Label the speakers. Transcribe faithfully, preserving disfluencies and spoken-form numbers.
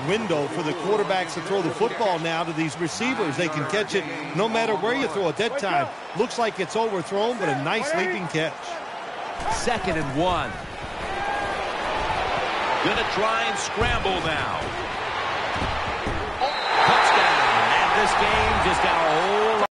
Speaker 1: window for the quarterbacks to throw the football now to these receivers. They can catch it no matter where you throw it. That time looks like it's overthrown, but a nice leaping catch.
Speaker 2: Second and one. Gonna try and scramble now.